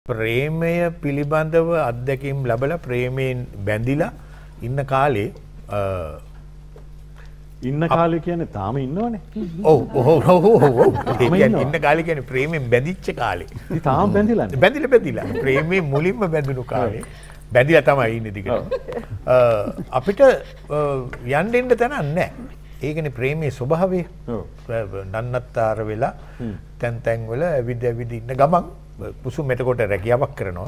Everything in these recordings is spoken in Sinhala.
ප්‍රේමය පිළිබඳව අත්දැකීම් ලැබලා ප්‍රේමයෙන් බැඳිලා ඉන්න කාලේ කියන්නේ තාම ඉන්නවනේ. ඔව් ඉන්න කාලේ කියන්නේ ප්‍රේමයෙන් බැඳිච්ච කාලේ. ඉතින් තාම බැඳිලානේ. බැඳිලා ප්‍රේමයෙන් මුලින්ම බැඳුණු කාලේ. බැඳිලා තමයි ඉන්නේ දිගට. අපිට යන්න දෙන්න තැනක් නැහැ. ඒකනේ ප්‍රේමයේ ස්වභාවය. නන්නත්තර වෙලා තැන් වල ඇවිද ඉන්න ගමන් පුසුමෙට කොට රැකියාවක් කරනවා.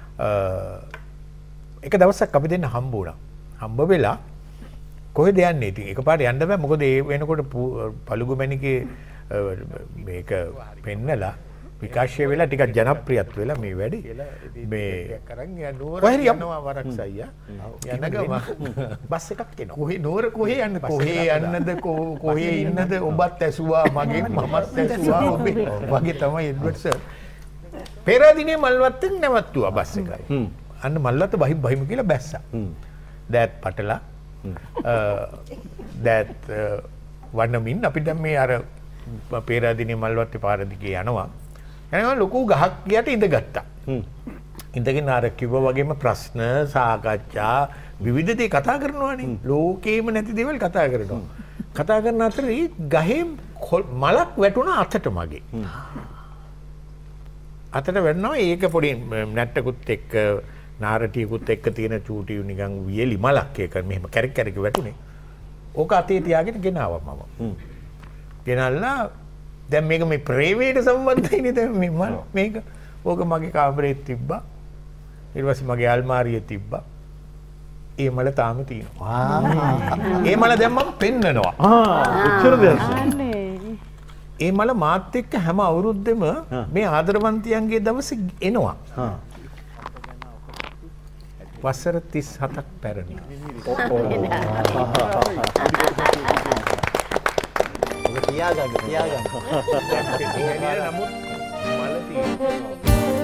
එක දවසක් අපි දෙන්න හම්බ වුණා. හම්බ වෙලා කොහෙද යන්නේ? ඉතින් එකපාරට යන්න බෑ. මොකද ඒ වෙනකොට පළුගු මැණිකේ මේක පෙන්නලා විකාශය වෙලා ටිකක් ජනප්‍රියත් වෙලා මේ වැඩි. මේ කරන් යනවා වරක්ස අයියා. යන ගම බස් එකක් එනවා. කොහේ යන්නද? කොහේ ඉන්නද? ඔබත් ඇසුවා මගෙන් මමත් ඇසුවා ඔබේ. වගේ තමයි එඩ්වර්ඩ් සර්. පෙරදිනේ මල්වත්තෙන් නැවතුවා බස් එකයි. අන්න මල්වත්ත බහිමු කියලා බැස්සා. දෑත් පටලා දෑත් වන්නමින් අපි දැන් මේ අර පෙරදිනේ මල්වත්තේ පාර දිගේ යනවා. යනවා ලොකු ගහක් යට ඉඳගත්තා. ඉඳගෙන අර කිව්වා වගේම ප්‍රශ්න සාකච්ඡා විවිධ දේ කතා කරනවානේ. ලෝකේම නැති දේවල් කතා කරනවා. කතා කරන අතරේ ගහේ මලක් වැටුණා අතට මගේ. අතට වැටෙනවා ඒක පොඩි නැට්ටකුත් එක්ක නාරටියකුත් එක්ක තියෙන චූටි නිකන් වියලි මලක් ඒක මෙහෙම කැරක් වැටුනේ. ඕක අතේ තියාගෙන ගෙනාවා මම. ගෙනල්ලා දැන් මේක මේ ප්‍රේමයට සම්බන්ධයිනේ දැන් මේ මල මේක. ඕක මගේ කාමරේ තිබ්බා. ඊට පස්සේ මගේ අල්මාරියේ තිබ්බා. ඒ මල තාම තියෙනවා. ඒ මල දැන් මම පෙන්නනවා. එච්චර දෙයක්. ඒ මල මාත් එක්ක හැම අවුරුද්දෙම මේ ආදරවන්තියන්ගේ දවසේ එනවා. වසර 37ක් පැරණි. තියාගන්න. නමුත් මල තියෙනවා.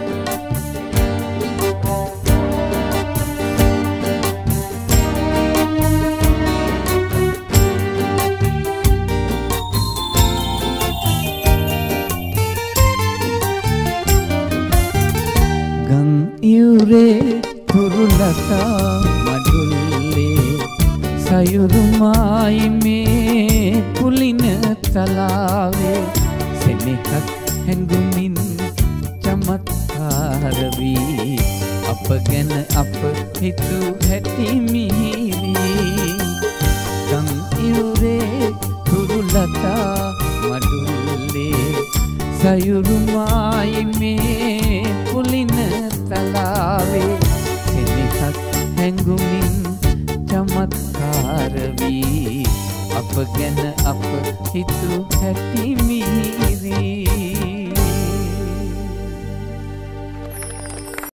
යුරේ කුරුලතා මඩුල්ලේ සයුරුමායි මේ පුලින තලාවේ සෙනෙහක් හැඟුමින් චමත්කාර වී අප ගැන අප හිතු හැටි මිහිවි. ගම් යුරේ කුරුලතා මඩුල්ලේ සයුරුමායි මේ පුලින තලාවේ සෙනෙහක් හැඟුමින් චමත්කාර වී අප ගැන අප හිතු හැටි මිහිවි.